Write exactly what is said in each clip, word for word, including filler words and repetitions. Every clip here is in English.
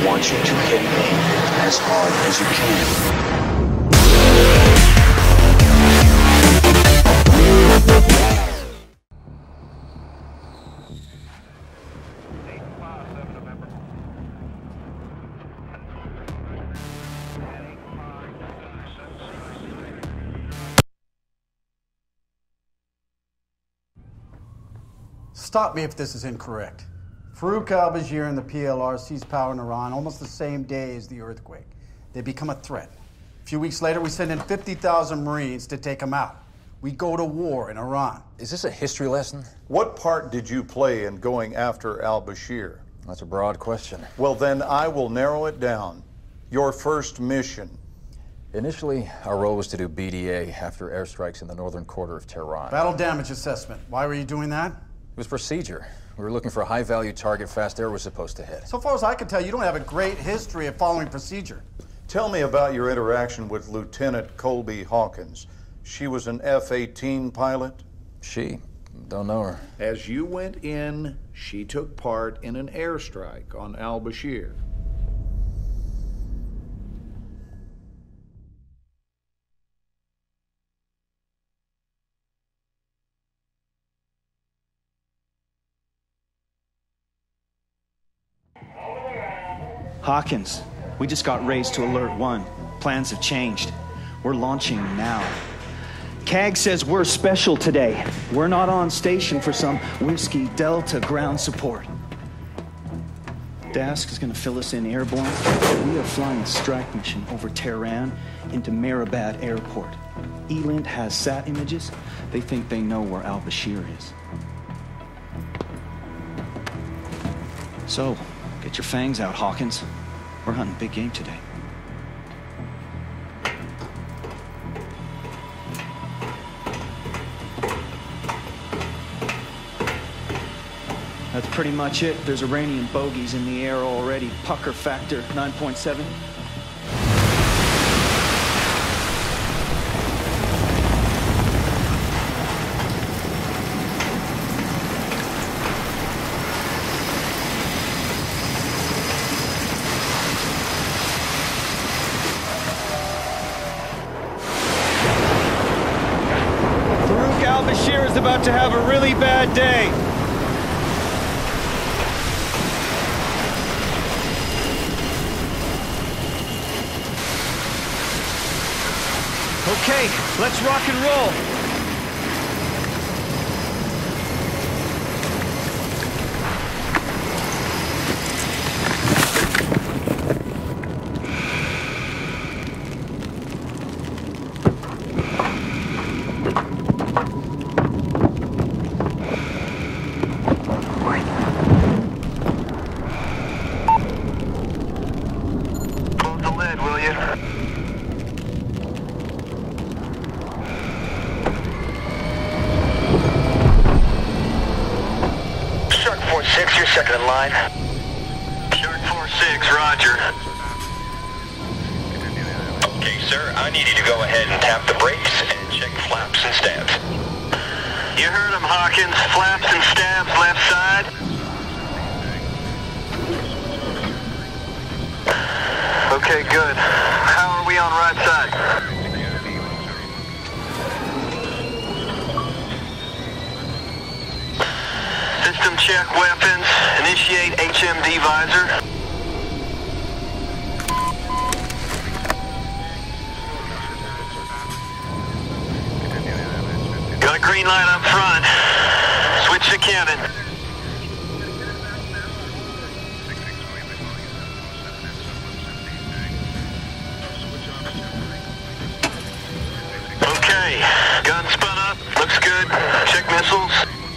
want you to hit me as hard as you can. Stop me if this is incorrect. Farouk al-Bashir and the P L R seized power in Iran almost the same day as the earthquake. They become a threat. A few weeks later, we send in fifty thousand Marines to take them out. We go to war in Iran. Is this a history lesson? What part did you play in going after al-Bashir? That's a broad question. Well, then I will narrow it down. Your first mission. Initially, our role was to do B D A after airstrikes in the northern quarter of Tehran. Battle damage assessment. Why were you doing that? It was procedure. We were looking for a high-value target fast air was supposed to hit. So far as I can tell, you don't have a great history of following procedure. Tell me about your interaction with Lieutenant Colby Hawkins. She was an F eighteen pilot? She? Don't know her. As you went in, she took part in an airstrike on al-Bashir. Hawkins, we just got raised to Alert One. Plans have changed. We're launching now. C A G says we're special today. We're not on station for some Whiskey Delta ground support. Dask is going to fill us in airborne. We are flying a strike mission over Tehran into Mehrabad Airport. Elint has sat images. They think they know where al-Bashir is. So, get your fangs out, Hawkins. We're hunting big game today. That's pretty much it. There's Iranian bogeys in the air already. Pucker factor nine point seven. Al-Bashir is about to have a really bad day. Okay, let's rock and roll. You're second in line. Shark four six, roger. Okay, sir, I need you to go ahead and tap the brakes and check flaps and stabs. You heard him, Hawkins. Flaps and stabs, left side. Okay, good. How are we on right side? System check weapons. Initiate H M D visor. Got a green light up front. Switch to cannon. Okay. Gun spun up. Looks good. Check missiles.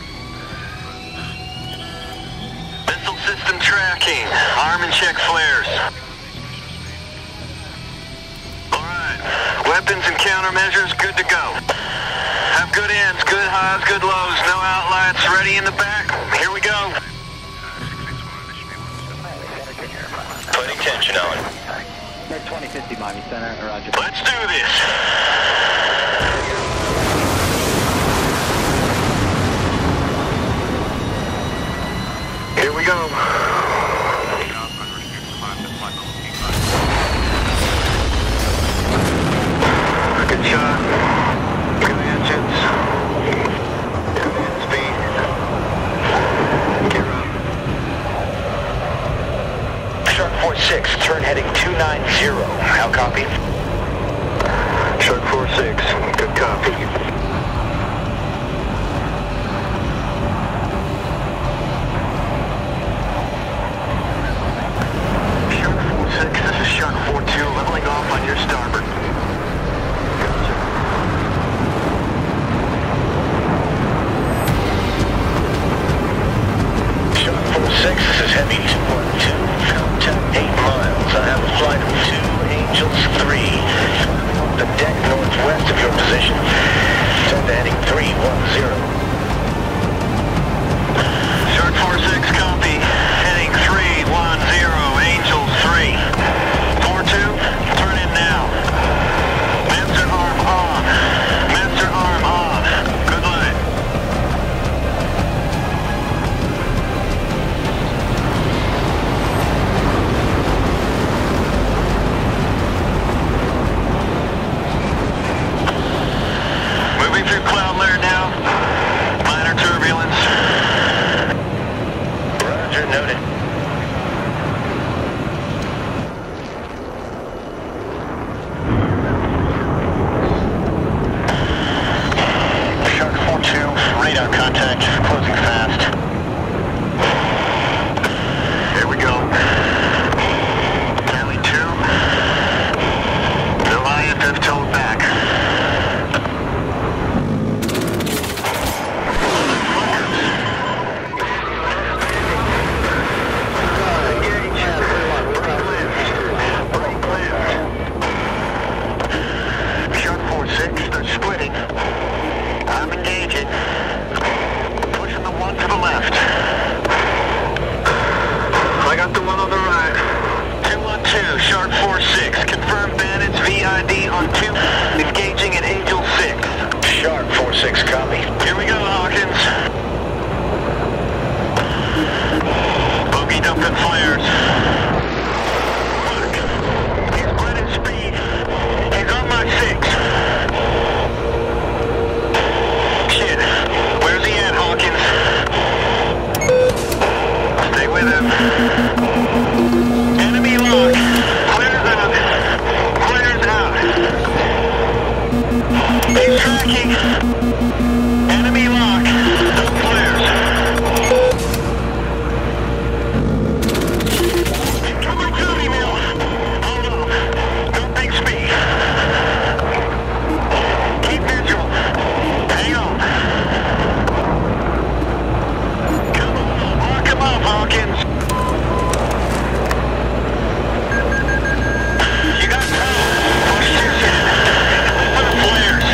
System tracking. Arm and check flares. Alright. Weapons and countermeasures good to go. Have good ends, good highs, good lows. No outlets. Ready in the back. Here we go. Putting tension on. twenty fifty Miami Center. Roger. Let's do this. Here we go. Good shot. Good engines. Good end speed. Gear up. Shark four six, turn heading two nine zero. How copy? Shark four six. Good copy. Shark four six, this is Shark four two, leveling off on your starboard. Shark four six, this is Heavy two one two, contact eight miles. I have a flight of two Angels three. Off the deck northwest of your position. Turn to heading three one zero. Shark four six, copy. Heading three one zero, Angels three. four two, turn in now. Master arm on. Master arm on. Good luck. Moving through cloud layer now. Minor turbulence. Roger, noted. Shark four two, radar contact, closing fast. Here we go. Tally two. No I F F towed back. Shark four six, they're splitting. I'm engaging. Pushing the one to the left. I got the one on the right. two one two, Shark four six. Confirm Bandit's V I D on two. Engaging at Angel six. Shark four six, copy. Here we go, Hawkins. Bogey dumping flares. Look, he's spreading speed. He's on my six. Shit, where's he at, Hawkins? Stay with him. Enemy lock. Flares out. Flares out. He's tracking. Enemy lock. No flares. Come on, to me now. Hold on. Don't think speed. Keep visual. Hang on. Come on. Lock him up, Hawkins. You got time. Push this in. Put flares.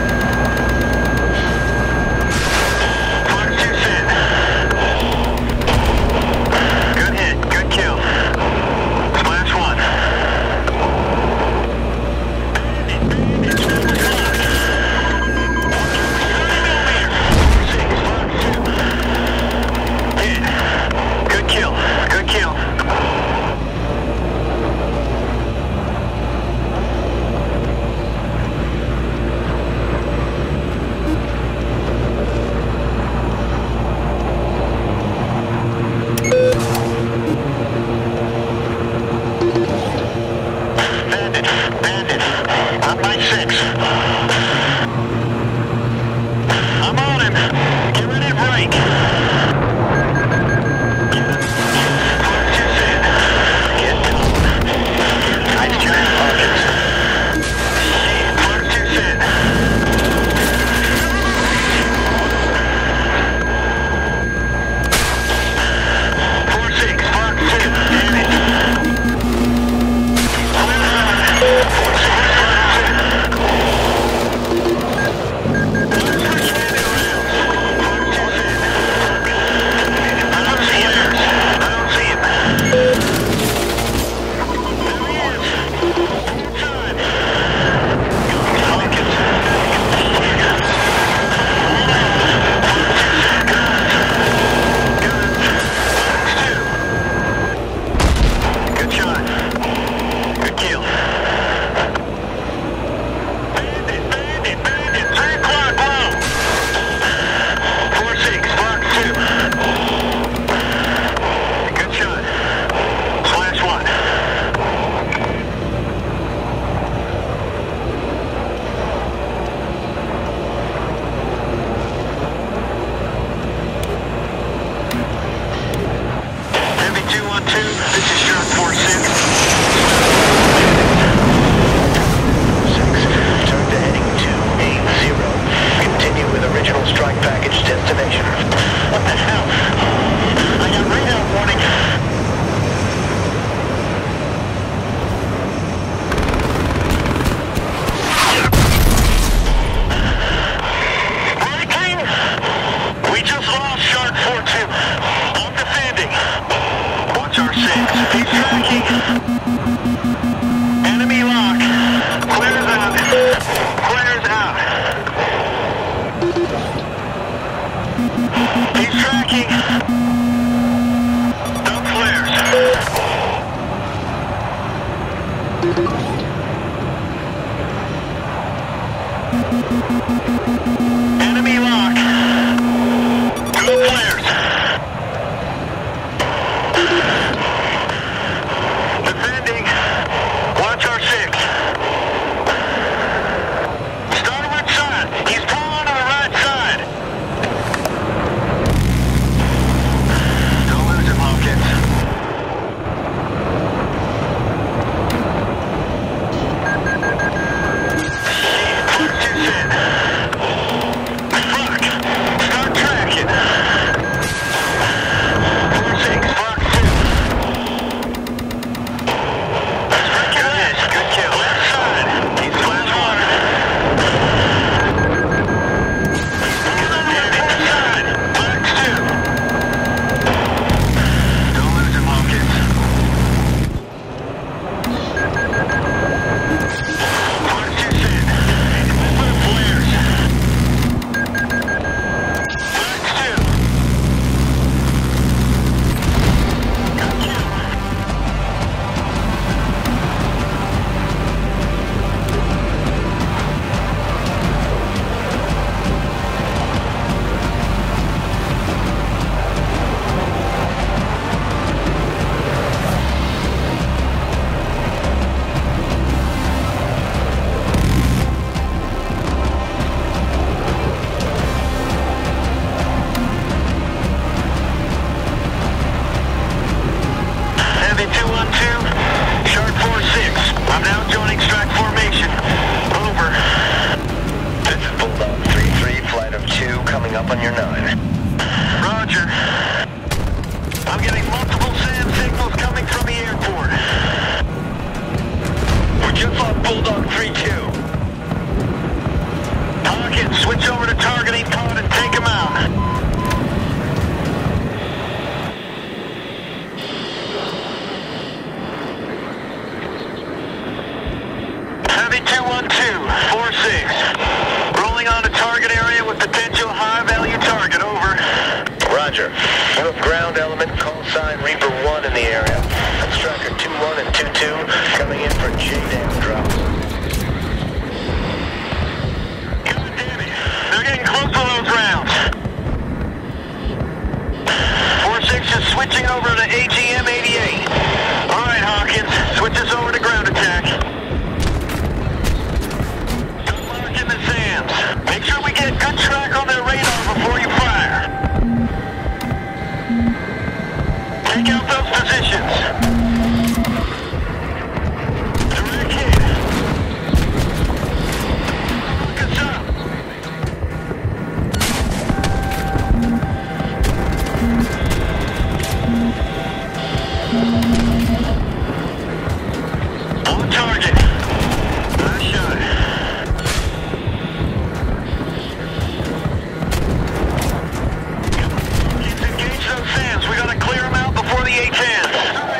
Push this in. Good hit. Good kill. Splash one. Bandit, bandit, Semper clock. Six, five, two. Hit. Good kill. Good kill. Bandit, bandit, on my six. I'm on him. Get ready to break. Push this in. Get down. Nice job, Hawkins. Push this in. Four six, Fox two, damn it. Four six, Fox two. Enemy lock. Go flares. Defending. Watch our six. Starboard side. He's pulling to the right side. Don't lose him, Hawkins. Close to set. Fuck. Start tracking. four six, Fox two. Good hit. Good kill. Left side. He's flat water. Good on the left side. Fox two. Don't lose him, Hawkins. Fox two set. Put up flares. Fox two. Good kill. Heavy two one two, Shark four six. I'm now joining strike formation. Over. This is Bulldog three three, flight of two, coming up on your nine. Roger. I'm getting multiple SAM signals coming from the airport. We're just on Bulldog three two. Hawkins, switch over to targeting pod and take him out. Heavy two one two, four six. Rolling on to target area with potential high-value target. Over. Roger. You have ground element, call sign Reaper one in the area. That's tracker two one and two two, coming in for J DAM drop. God damn it. They're getting close to those rounds. four six is switching over to A G M eighty-eight. All right, Hawkins. Switch us over to ground attack. Don't mark in the SAMs. Make sure we get good track on their radar before you fire. Take out those positions. Direct hit. Look us up. On target. Nice shot. Let's engage those SAMs. We gotta clear them out before the A tens.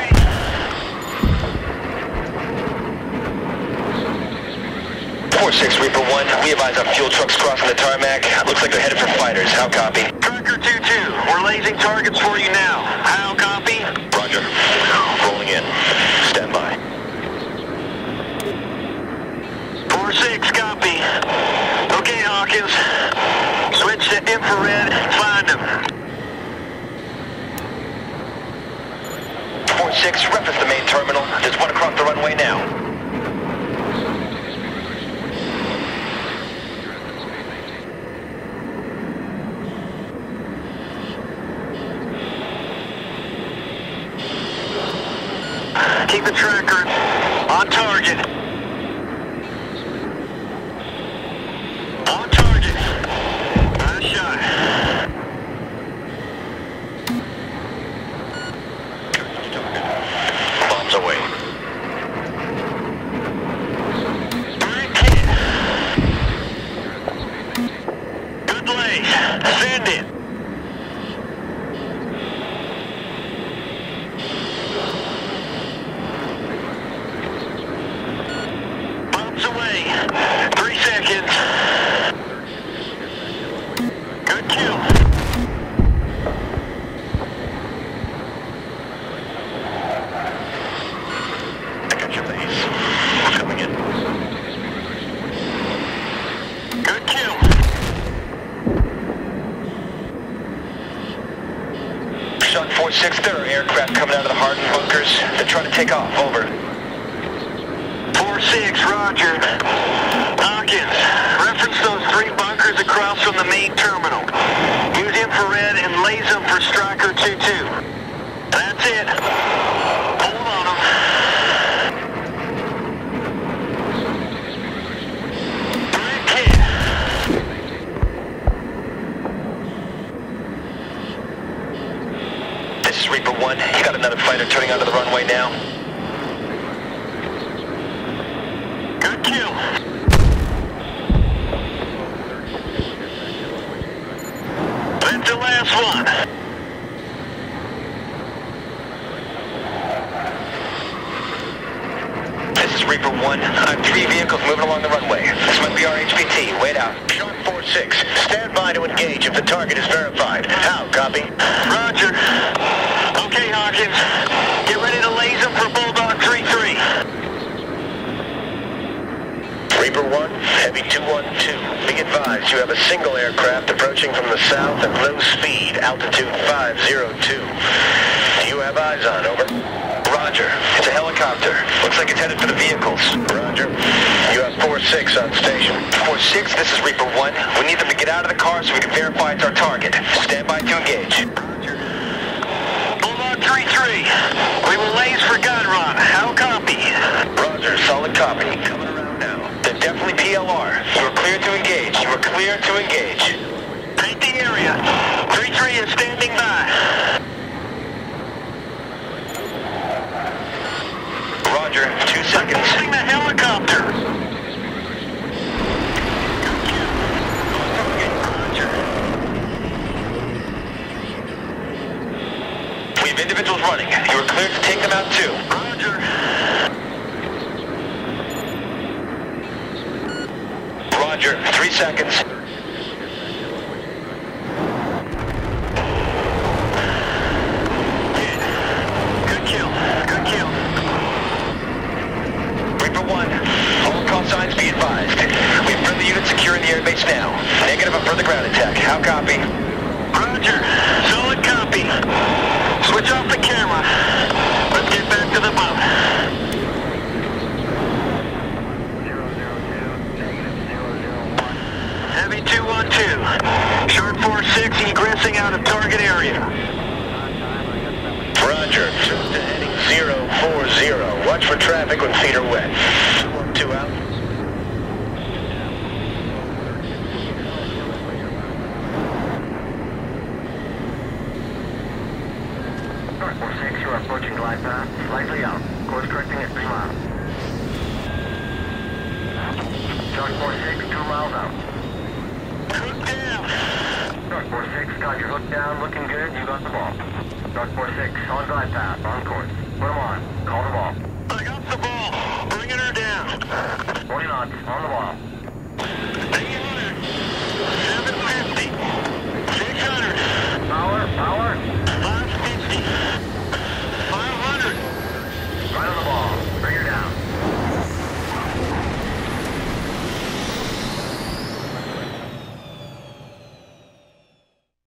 four six Reaper one, we advise on fuel trucks crossing the tarmac. Looks like they're headed for fighters. How copy? Tracker two two. We're lasing targets for you now. How copy? Roger. Rolling in. Stand by. four six, copy. Okay, Hawkins. Switch to infrared. Find him. four six, reference the main terminal. There's one across the runway now. Keep the tracker on target. On target. Nice shot. Bombs away. Direct hit. Good lay. Send it. four six, there are aircraft coming out of the hardened bunkers. They're trying to take off. Over. four six, roger. Hawkins, reference those three bunkers across from the main terminal. Use infrared and laze them for Striker two two. That's it. Hold on them. Direct hit. This is Reaper one. You got another fighter turning onto the runway now. Good kill. That's the last one. This is Reaper one. I have three vehicles moving along the runway. This might be our H P T. Wait out. Shark four six. Stand by to engage if the target is verified. How? Copy? Roger. Okay, Hawkins. Get ready to laze them for Bulldog three three. Reaper one, Heavy two one two. Be advised, you have a single aircraft approaching from the south at low speed, altitude five zero two. Do you have eyes on? Over. Roger. It's a helicopter. Looks like it's headed for the vehicles. Roger. You have four six on station. four six, this is Reaper one. We need them to get out of the car so we can verify it's our target. Stand by to engage. Roger. Bulldog three three. We will laze for gun run. How copy? Roger. Solid copy. Coming around now. They're definitely P L R. You are clear to engage. You are clear to engage. Paint the area. three three is standing by. Roger. Two seconds. Holding the helicopter. Roger. We have individuals running. You are cleared to take them out too. Roger. Roger. Three seconds. Good kill. Good kill. Reaper one. All call signs be advised. We have friendly units securing the airbase now. Negative on further ground attack. How copy? Roger. Solid copy. Switch off the camera. Let's get back to the boat. Heavy two one two. Shark four six egressing out of target area. Roger. Just heading zero four zero. Watch for traffic when feet are wet. Two out. Shark four six, you are approaching glide path. Slightly out. Course correcting at three miles. Shark four six, two miles out. Hook down. Shark four six, got your hook down, looking good, you got the ball. Shark four six, on glide path, on course. Put them on, call the ball. I got the ball. Bringing her down. forty knots, on the ball.